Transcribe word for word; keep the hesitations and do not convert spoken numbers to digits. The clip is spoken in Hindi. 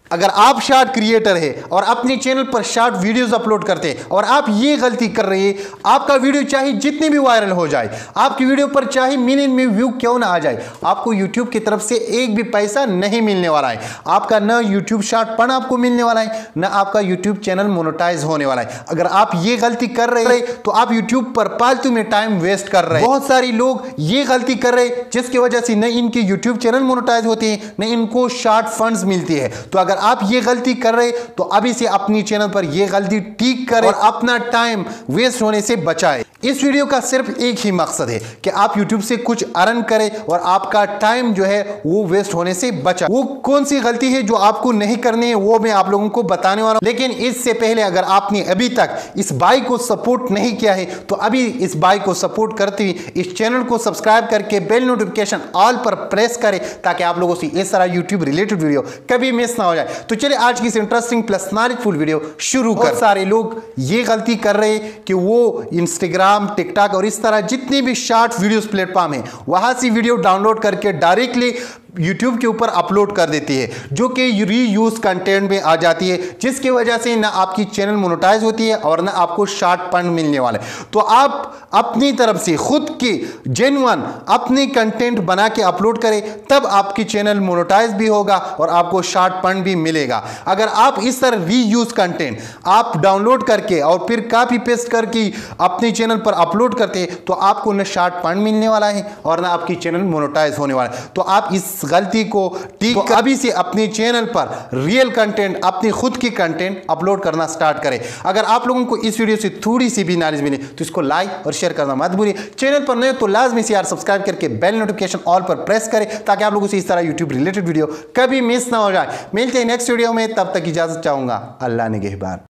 अगर आप शॉर्ट क्रिएटर है और अपने चैनल पर शॉर्ट वीडियोस अपलोड करते हैं और आप ये गलती कर रहे हैं, आपका वीडियो चाहे जितने भी वायरल हो जाए, आपकी वीडियो पर चाहे मिलियन में व्यू क्यों ना आ जाए, आपको यूट्यूब की तरफ से एक भी पैसा नहीं मिलने वाला है। आपका न यूट्यूब शॉर्ट फंड आपको मिलने वाला है, न आपका यूट्यूब चैनल मोनेटाइज होने वाला है। अगर आप ये गलती कर रहे हैं तो आप यूट्यूब पर फालतू में टाइम वेस्ट कर रहे हैं। बहुत सारे लोग ये गलती कर रहे हैं जिसकी वजह से न इनके यूट्यूब चैनल मोनेटाइज होते हैं, न इनको शॉर्ट फंड्स मिलती है। तो अगर आप ये गलती कर रहे तो अभी से अपनी चैनल पर ये गलती ठीक करें और अपना टाइम वेस्ट होने से बचाएं। इस वीडियो का सिर्फ एक ही मकसद है कि आप YouTube से कुछ अर्न करें और आपका टाइम जो है वो वेस्ट होने से बचा। वो कौन सी गलती है जो आपको नहीं करनी है वो मैं आप लोगों को बताने वाला हूं। लेकिन इससे पहले अगर आपने अभी तक इस भाई को सपोर्ट नहीं किया है तो अभी इस भाई को सपोर्ट करते हुए इस चैनल को सब्सक्राइब करके बेल नोटिफिकेशन ऑल पर प्रेस करें ताकि आप लोगों से इस तरह यूट्यूब रिलेटेड वीडियो कभी मिस ना हो जाए। तो चलिए आज की इस इंटरेस्टिंग प्लस नॉलेजफुल वीडियो शुरू कर। सारे लोग ये गलती कर रहे हैं कि वो इंस्टाग्राम, टिकटॉक और इस तरह जितनी भी शॉर्ट वीडियोस प्लेटफॉर्म है वहां से वीडियो डाउनलोड करके डायरेक्टली YouTube के ऊपर अपलोड कर देती है, जो कि रीयूज कंटेंट में आ जाती है, जिसकी वजह से ना आपकी चैनल मोनेटाइज होती है और ना आपको शॉर्ट फंड मिलने वाले। तो आप अपनी तरफ से खुद की जेन्युइन अपनी कंटेंट बना के अपलोड करें, तब आपकी चैनल मोनेटाइज भी होगा और आपको शॉर्ट फंड भी मिलेगा। अगर आप इस तरह रीयूज कंटेंट आप डाउनलोड करके और फिर कॉपी पेस्ट करके अपने चैनल पर अपलोड करते तो आपको न शॉर्ट फंड मिलने वाला है और ना आपकी चैनल मोनेटाइज होने वाला है। तो आप इस गलती को ठीक तो अभी से अपने चैनल पर रियल कंटेंट, अपनी खुद की कंटेंट अपलोड करना स्टार्ट करें। अगर आप लोगों को इस वीडियो से थोड़ी सी भी नॉलेज मिले तो इसको लाइक और शेयर करना मत भूलिए। चैनल पर नए तो लाजमी से यार सब्सक्राइब करके बेल नोटिफिकेशन ऑल पर प्रेस करें ताकि आप लोगों से इस तरह यूट्यूब रिलेटेड वीडियो कभी मिस ना हो जाए। मिलते हैं नेक्स्ट वीडियो में, तब तक इजाजत चाहूंगा। अल्लाह निगहबान।